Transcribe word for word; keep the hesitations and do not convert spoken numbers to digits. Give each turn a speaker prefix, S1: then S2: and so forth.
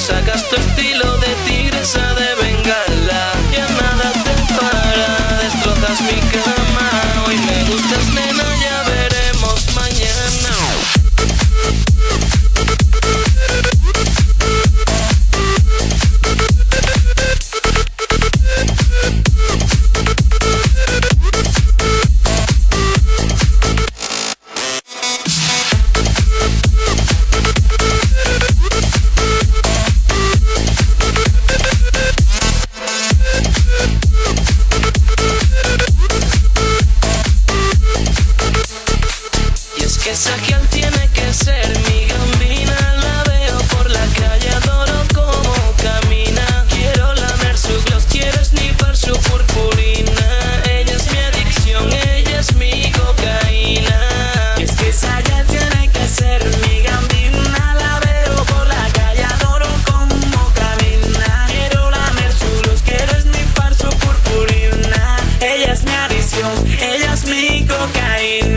S1: sacas tu estilo de tigresa de Bengala. Ya nada te para, destrozas mi cama. Hoy me gustas, nena, ya veremos mañana. Esa girl tiene que ser mi gambina. La veo por la calle, adoro cómo camina. Quiero lamer su gloss, quiero snifar su purpurina. Ella es mi adicción, ella es mi cocaína. Y es que esa girl tiene que ser mi gambina. La veo por la calle, adoro cómo camina. Quiero lamer su gloss, quiero snifar su purpurina. Ella es mi adicción, ella es mi cocaína.